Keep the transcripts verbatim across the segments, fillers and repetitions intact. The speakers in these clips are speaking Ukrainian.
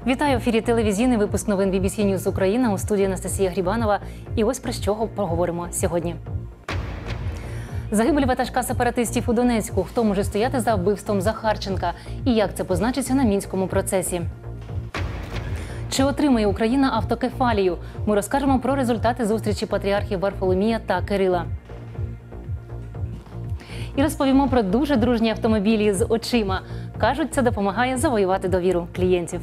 Вітаю в ефірі телевізійний випуск новин бі бі сі News Україна. У студії Анастасія Грібанова. І ось про що поговоримо сьогодні. Загибель ватажка сепаратистів у Донецьку. Хто може стояти за вбивством Захарченка? І як це позначиться на мінському процесі? Чи отримає Україна автокефалію? Ми розкажемо про результати зустрічі патріархів Варфоломія та Кирила. І розповімо про дуже дружні автомобілі з очима. Кажуть, це допомагає завоювати довіру клієнтів.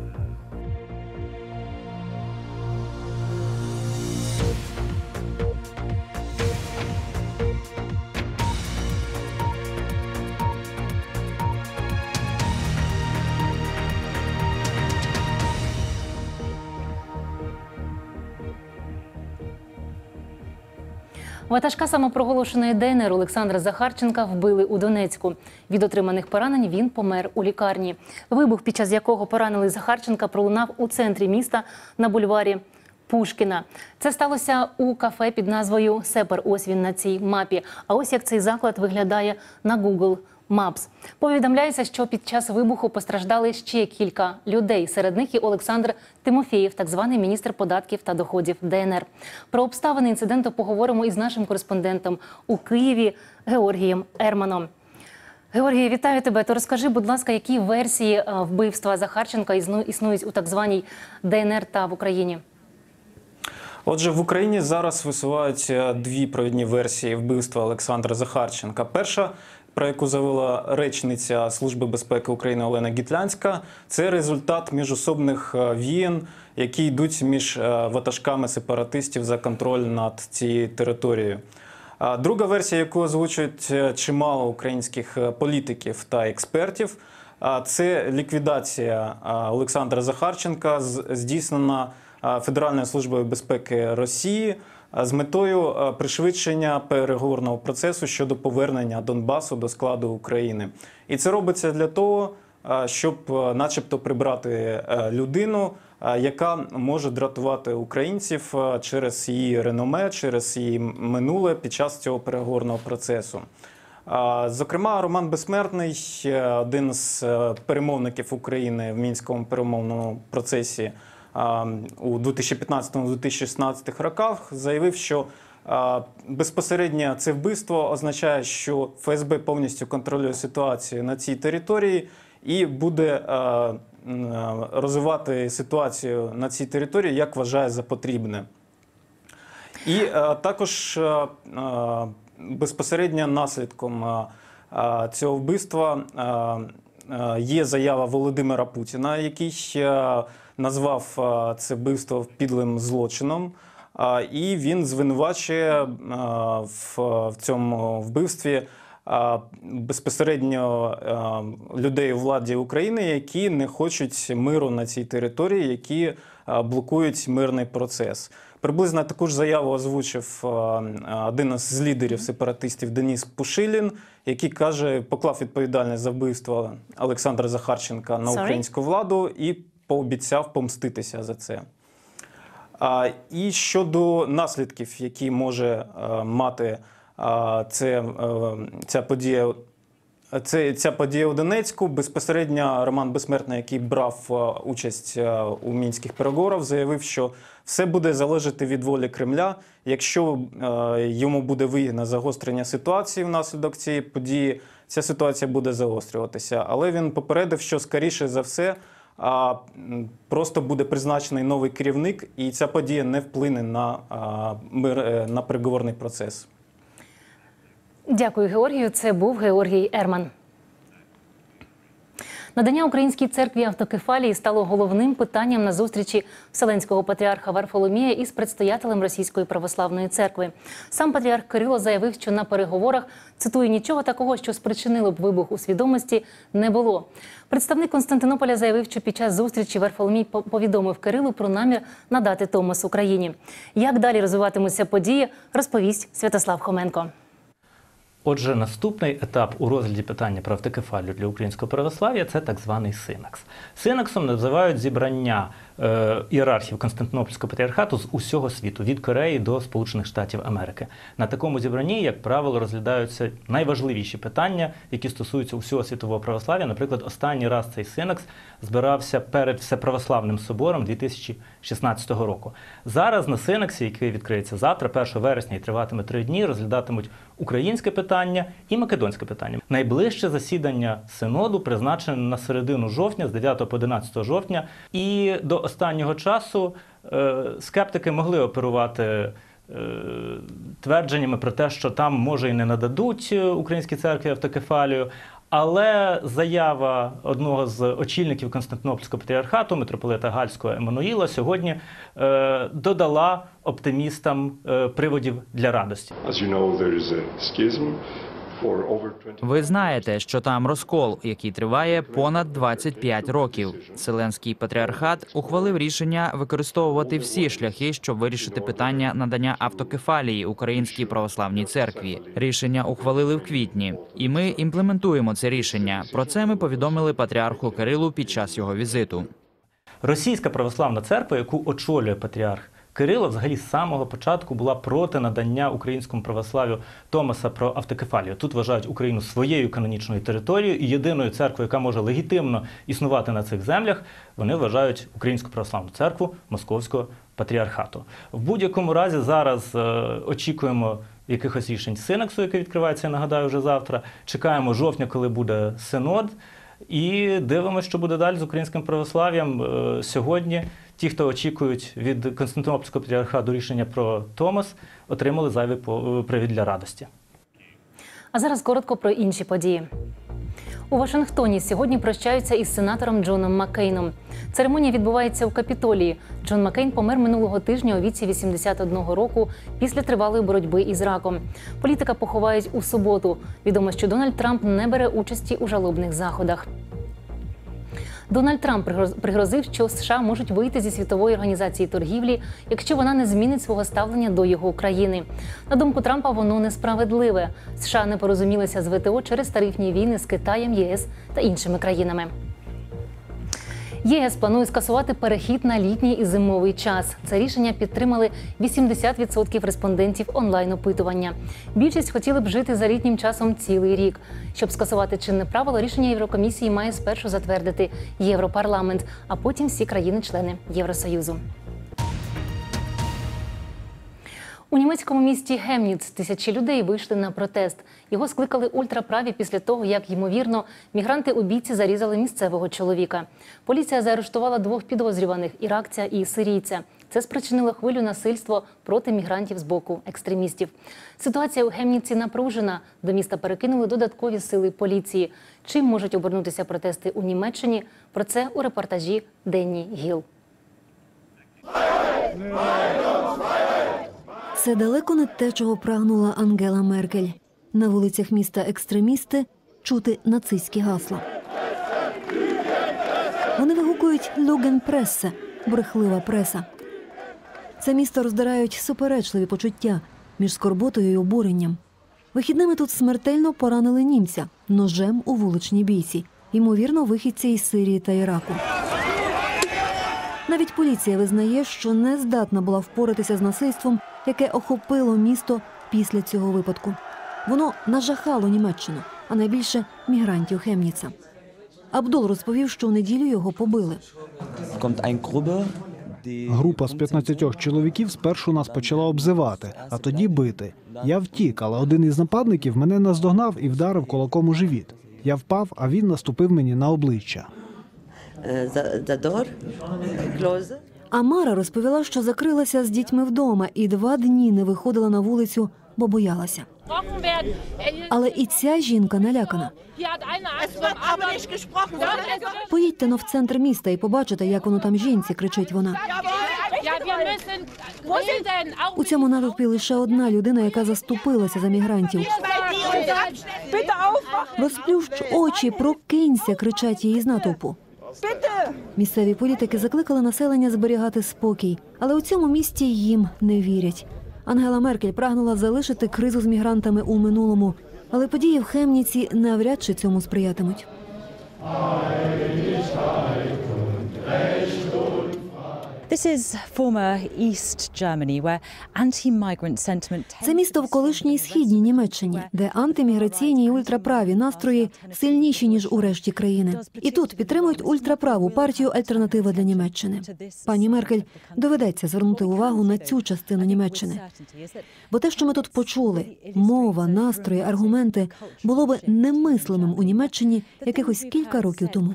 Ватажка самопроголошеної де ен ер Олександра Захарченка вбили у Донецьку. Від отриманих поранень він помер у лікарні. Вибух, під час якого поранили Захарченка, пролунав у центрі міста на бульварі Пушкіна. Це сталося у кафе під назвою «Сепар». Ось він на цій мапі. А ось як цей заклад виглядає на Google Maps. Повідомляється, що під час вибуху постраждали ще кілька людей. Серед них і Олександр Тимофєєв, так званий міністр податків та доходів де ен ер. Про обставини інциденту поговоримо із нашим кореспондентом у Києві Георгієм Ерманом. Георгій, вітаю тебе. То розкажи, будь ласка, які версії вбивства Захарченка існують у так званій де ен ер та в Україні? Отже, в Україні зараз висуваються дві провідні версії вбивства Олександра Захарченка. Перша, про яку заявила речниця Служби безпеки України Олена Гітлянська, це результат міжособних війн, які йдуть між ватажками сепаратистів за контроль над цією територією. Друга версія, яку озвучують чимало українських політиків та експертів, це ліквідація Олександра Захарченка, здійснена Федеральною службою безпеки Росії з метою пришвидшення переговорного процесу щодо повернення Донбасу до складу України. І це робиться для того, щоб начебто прибрати людину, яка може дратувати українців через її реноме, через її минуле під час цього переговорного процесу. Зокрема, Роман Безсмертний, один з перемовників України в Мінському перемовному процесі у дві тисячі п'ятнадцятому - дві тисячі шістнадцятому роках, заявив, що безпосередньо це вбивство означає, що еф ес бе повністю контролює ситуацію на цій території і буде розвивати ситуацію на цій території, як вважає за потрібне. І також безпосередньо наслідком цього вбивства є заява Володимира Путіна, який назвав це вбивство підлим злочином, і він звинувачує в цьому вбивстві безпосередньо людей у владі України, які не хочуть миру на цій території, які блокують мирний процес. Приблизно таку ж заяву озвучив один з лідерів сепаратистів Деніс Пушилін, який каже, поклав відповідальність за вбивство Олександра Захарченка на українську владу і пообіцяв помститися за це. І щодо наслідків, які може мати це, ця подія, це, ця подія у Донецьку, безпосередньо Роман Безсмертний, який брав участь у мінських переговорах, заявив, що все буде залежати від волі Кремля. Якщо йому буде вигідно загострення ситуації внаслідок цієї події, ця ситуація буде загострюватися. Але він попередив, що скоріше за все а просто буде призначений новий керівник, і ця подія не вплине на, мир, на переговорний процес. Дякую, Георгію. Це був Георгій Ерман. Надання Українській церкві автокефалії стало головним питанням на зустрічі Вселенського патріарха Варфоломія із предстоятелем Російської православної церкви. Сам патріарх Кирило заявив, що на переговорах, цитую, нічого такого, що спричинило б вибух у свідомості, не було. Представник Константинополя заявив, що під час зустрічі Варфоломій повідомив Кирилу про намір надати Томос Україні. Як далі розвиватимуться події, розповість Святослав Хоменко. Отже, наступний етап у розгляді питання про автокефалію для українського православ'я – це так званий синакс. Синаксом називають зібрання е, ієрархів Константинопольського патріархату з усього світу, від Кореї до Сполучених Штатів Америки. На такому зібранні, як правило, розглядаються найважливіші питання, які стосуються усього світового православ'я. Наприклад, останній раз цей синакс збирався перед Всеправославним собором дві тисячі шістнадцятого року. Зараз на синаксі, який відкриється завтра, першого вересня і триватиме три дні, розглядатимуть українське питання і македонське питання. Найближче засідання синоду призначене на середину жовтня, з дев'ятого по одинадцяте жовтня. І до останнього часу е, скептики могли оперувати е, твердженнями про те, що там, може, і не нададуть українській церкві автокефалію. Але заява одного з очільників Константинопольського патріархату, митрополита Гальського Еммануїла, сьогодні е, додала оптимістам е, приводів для радості. Ви знаєте, що там розкол, який триває понад двадцять п'ять років. Вселенський патріархат ухвалив рішення використовувати всі шляхи, щоб вирішити питання надання автокефалії Українській православній церкві. Рішення ухвалили в квітні, і ми імплементуємо це рішення. Про це ми повідомили патріарху Кирилу під час його візиту. Російська православна церква, яку очолює патріарх Кирило, взагалі з самого початку була проти надання українському православ'ю Томаса про автокефалію. Тут вважають Україну своєю канонічною територією і єдиною церквою, яка може легітимно існувати на цих землях, вони вважають Українську православну церкву Московського патріархату. В будь-якому разі зараз е, очікуємо якихось рішень синаксу, який відкривається, я нагадаю, вже завтра. Чекаємо жовтня, коли буде синод. І дивимося, що буде далі з українським православ'ям. Е, сьогодні ті, хто очікують від Константинопольського патріархату рішення про Томос, отримали зайвий привід для радості. А зараз коротко про інші події. У Вашингтоні сьогодні прощаються із сенатором Джоном Маккейном. Церемонія відбувається в Капітолії. Джон Маккейн помер минулого тижня у віці вісімдесят одного року після тривалої боротьби із раком. Політика поховають у суботу. Відомо, що Дональд Трамп не бере участі у жалобних заходах. Дональд Трамп пригрозив, що США можуть вийти зі Світової організації торгівлі, якщо вона не змінить свого ставлення до його країни. На думку Трампа, воно несправедливе. США не порозумілися з ВТО через тарифні війни з Китаєм, ЄС та іншими країнами. ЄС планує скасувати перехід на літній і зимовий час. Це рішення підтримали вісімдесят відсотків респондентів онлайн-опитування. Більшість хотіли б жити за літнім часом цілий рік. Щоб скасувати чинне правило, рішення Єврокомісії має спершу затвердити Європарламент, а потім всі країни-члени Євросоюзу. У німецькому місті Хемніц тисячі людей вийшли на протест. Його скликали ультраправі після того, як, ймовірно, мігранти-убійці зарізали місцевого чоловіка. Поліція заарештувала двох підозрюваних – іракця і сирійця. Це спричинило хвилю насильства проти мігрантів з боку екстремістів. Ситуація у Хемніці напружена. До міста перекинули додаткові сили поліції. Чим можуть обернутися протести у Німеччині? Про це у репортажі Денні Гіл. Це далеко не те, чого прагнула Ангела Меркель. На вулицях міста екстремісти чути нацистські гасла. Вони вигукують «Люгенпрессе» – брехлива преса. Це місто роздирають суперечливі почуття між скорботою і обуренням. Вихідними тут смертельно поранили німця ножем у вуличній бійці. Ймовірно, вихідці із Сирії та Іраку. Навіть поліція визнає, що не здатна була впоратися з насильством, яке охопило місто після цього випадку. Воно нажахало Німеччину, а найбільше мігрантів Хемніца. Абдул розповів, що в неділю його побили. Група з п'ятнадцятьох чоловіків спершу нас почала обзивати, а тоді бити. Я втік, але один із нападників мене наздогнав і вдарив кулаком у живіт. Я впав, а він наступив мені на обличчя. Амара розповіла, що закрилася з дітьми вдома і два дні не виходила на вулицю, бо боялася. Але і ця жінка налякана. Поїдьте но в центр міста і побачите, як воно там жінці, кричить вона. У цьому натовпі лише одна людина, яка заступилася за мігрантів. Розплющ очі, прокинься, кричать її з натовпу. Місцеві політики закликали населення зберігати спокій, але у цьому місті їм не вірять. Ангела Меркель прагнула залишити кризу з мігрантами у минулому Але події в Хемніці навряд чи цьому сприятимуть. This is former East Germany, where anti-migrant sentiment Це місто в колишній східній Німеччині, де антиміграційні і ультраправі настрої сильніші, ніж у решті країни. І тут підтримують ультраправу партію «Альтернатива для Німеччини». Пані Меркель доведеться звернути увагу на цю частину Німеччини. Бо те, що ми тут почули – мова, настрої, аргументи – було би немислимим у Німеччині якихось кілька років тому.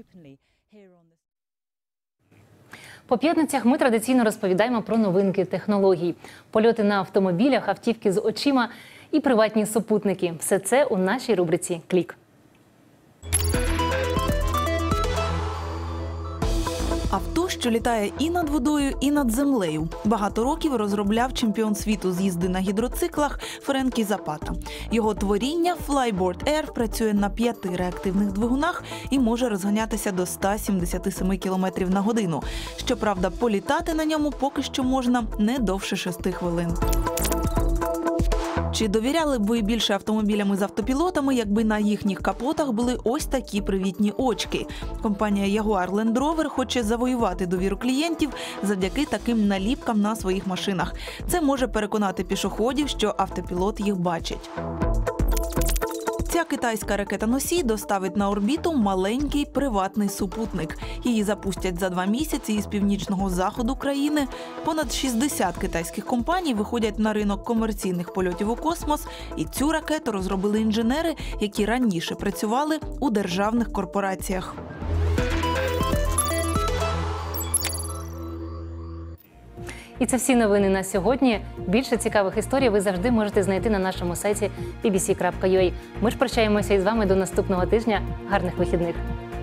По п'ятницях ми традиційно розповідаємо про новинки технологій. Польоти на автомобілях, автівки з очима і приватні супутники. Все це у нашій рубриці «Клік». Авто, що літає і над водою, і над землею. Багато років розробляв чемпіон світу з їзди на гідроциклах Френкі Запата. Його творіння Flyboard Air працює на п'яти реактивних двигунах і може розганятися до ста сімдесяти семи кілометрів на годину. Щоправда, політати на ньому поки що можна не довше шести хвилин. Чи довіряли б ви більше автомобілями з автопілотами, якби на їхніх капотах були ось такі привітні очки? Компанія Jaguar Land Rover хоче завоювати довіру клієнтів завдяки таким наліпкам на своїх машинах. Це може переконати пішоходів, що автопілот їх бачить. Ця китайська ракета-носій доставить на орбіту маленький приватний супутник. Її запустять за два місяці із північного заходу країни. Понад шістдесят китайських компаній виходять на ринок комерційних польотів у космос. І цю ракету розробили інженери, які раніше працювали у державних корпораціях. І це всі новини на сьогодні. Більше цікавих історій ви завжди можете знайти на нашому сайті бі бі сі крапка ю а. Ми ж прощаємося із вами до наступного тижня. Гарних вихідних!